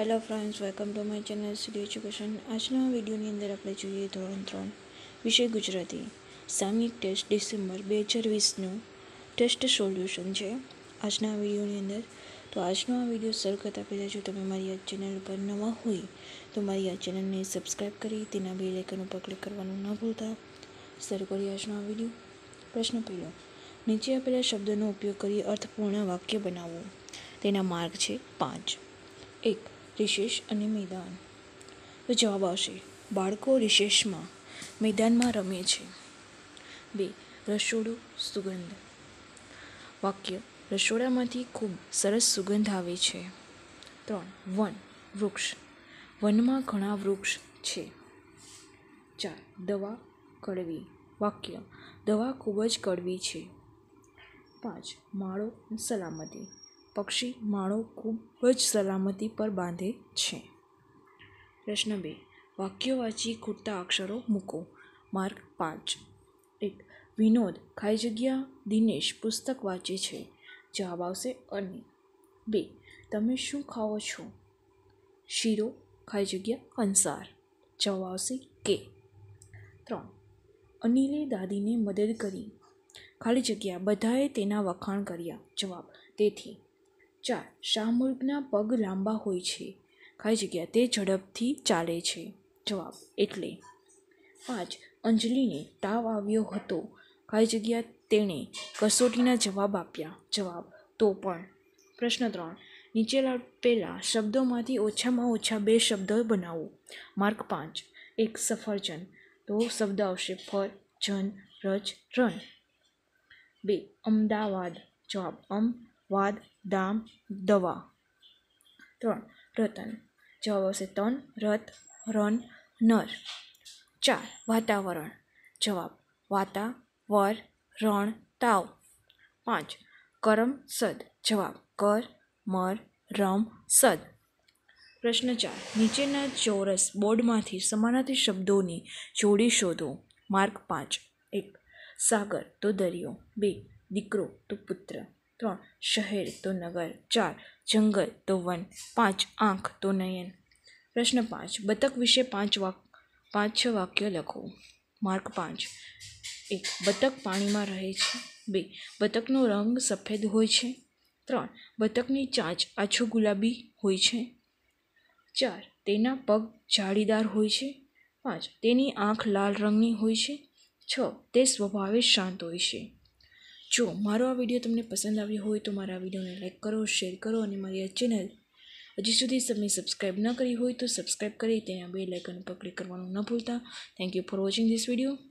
Hello friends, welcome to my channel study education. આજના વિડીયોની અંદર આપણે જોઈએ ધોરણ 3 વિષય ગુજરાતી સામયિક ટેસ્ટ ડિસેમ્બર 2020નું ટેસ્ટ સોલ્યુશન છે આજના વિડીયોની અંદર। તો આજનો આ વિડીયો શરૂ કરતાં પહેલાં જો તમે મારી આ ચેનલ પર નવા હોય તો મારી આ ચેનલને સબસ્ક્રાઈબ કરી તેના બેલ આઇકન ઉપર ક્લિક કરવાનું ન ભૂલતા। શરૂ કરીએ આજનો આ વિડીયો। પ્રશ્ન પહેલો, નીચે આપેલા શબ્દોનો ઉપયોગ કરી અર્થપૂર્ણ વાક્ય બનાવો। તેના માર્ક છે 5। 1. રિશેષ અને મેદાન। તો જવાબ આવશે બાળકો રિશેષમાં મેદાનમાં રમે છે। 2. રસોડું સુગંધ। વાક્ય રસોડામાંથી ખૂબ સરસ સુગંધ આવે છે। 3. વન વૃક્ષ। વનમાં ઘણા વૃક્ષ છે। 4. દવા કડવી। વાક્ય દવા ખૂબ જ કડવી છે। 5. માળો સલામતી। પક્ષી માળો ખૂબ જ સલામતી પર બાંધે છે। પ્રશ્ન 2. વાક્યો વાંચી ખૂટતા અક્ષરો મૂકો। માર્ક 5। 1. વિનોદ ખાઈ જગ્યા દિનેશ પુસ્તક વાંચે છે। જવાબ આવશે અને। 2. તમે શું ખાઓ છો? શીરો ખાઈ જગ્યા કંસાર। જવાબ આવશે કે। 3. અનિલે દાદીને મદદ કરી। ખાલી જગ્યા બધાએ તેના વખાણ કર્યા। જવાબ તેથી। 4. શાહમૃગના પગ લાંબા હોય છે। ખાલી જગ્યા તે ઝડપથી ચાલે છે। જવાબ એટલે। 5. અંજલિને તાવ આવ્યો હતો। ખાલી જગ્યા તેણે કસોટીના જવાબ આપ્યા। જવાબ તો પણ। પ્રશ્ન 3. નીચે આપેલા શબ્દોમાંથી ઓછામાં ઓછા 2 શબ્દો બનાવો। માર્ક 5। 1. સફરજન। તો શબ્દ આવશે ફર જન રજ રન। 2. અમદાવાદ। જવાબ અમ વાદ દામ દવા। 3. રતન। જવાબ આવશે તન રત રન નર। 4. વાતાવરણ। જવાબ વાતા વર રણ તાવ। 5. કરમ સદ। જવાબ કર મર રમ સદ। પ્રશ્ન 4. નીચેના ચોરસ બોર્ડમાંથી સમાનાર્થી શબ્દોની જોડી શોધો। માર્ક 5। 1. સાગર તો દરિયો। 2. દીકરો તો પુત્ર। 3. શહેર તો નગર। 4. જંગલ તો વન। 5. આંખ તો નયન। પ્રશ્ન 5. બતક વિશે 5-6 વાક્યો લખો। માર્ક 5। 1. બતક પાણીમાં રહે છે। 2. બતકનો રંગ સફેદ હોય છે। 3. બતકની ચાંચ આછો ગુલાબી હોય છે। 4. તેના પગ જાળીદાર હોય છે। 5. તેની આંખ લાલ રંગની હોય છે। 6. તે સ્વભાવે શાંત હોય છે। જો મારો આ વિડીયો તમને પસંદ આવ્યો હોય તો મારા વિડીયોને લાઈક કરો, શેર કરો અને મારી આ ચેનલ હજી સુધી તમે સબસ્ક્રાઈબ ન કરી હોય તો સબસ્ક્રાઈબ કરી તેના બેલ આઇકન પર ક્લિક કરવાનું ન ભૂલતા। Thank you for watching this video.